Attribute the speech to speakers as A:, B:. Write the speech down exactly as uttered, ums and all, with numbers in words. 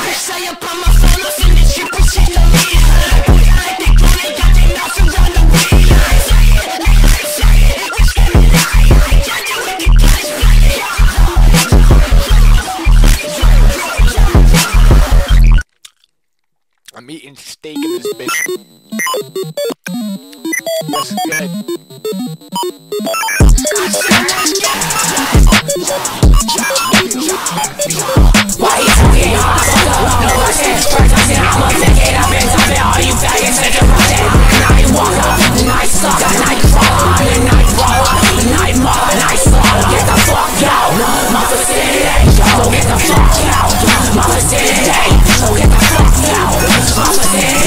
A: Say up on my phone, I finish it, pretend to me. Booty like they grown, they got their mouth around the way. Say it, like I say it, we screaming I, I can't do it, you guys play it.
B: I'm eating steak in this bitch. That's good.
C: Why you talking hard? No rushing. First I said I'ma take it up and top it. All you faggots take it from it. Night walker, night sucker, night crawler, night roller, night mother, night slaughter. Get the fuck out, Mother City. So get the fuck out, Mother City. So get the fuck out, Mother City.